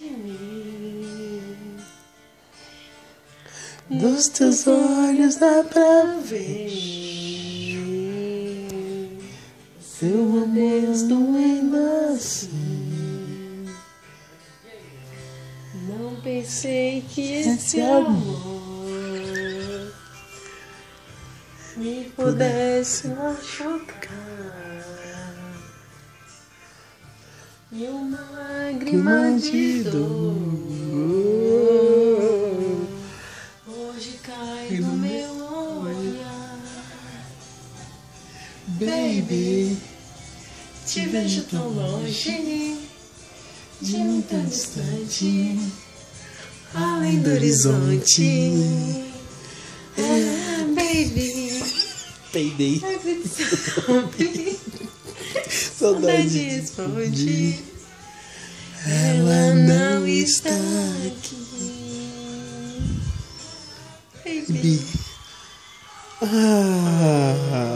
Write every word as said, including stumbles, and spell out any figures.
Dos teus olhos dá pra ver seu amor doendo assim. Não pensei que esse amor me pudesse machucar. E uma lágrima de dor hoje cai no meu olhar. Baby, te vejo tão longe, de mim tão distante, além do horizonte. É, baby, Peidei. Saudade responde, ela não está aqui. Baby. Ah.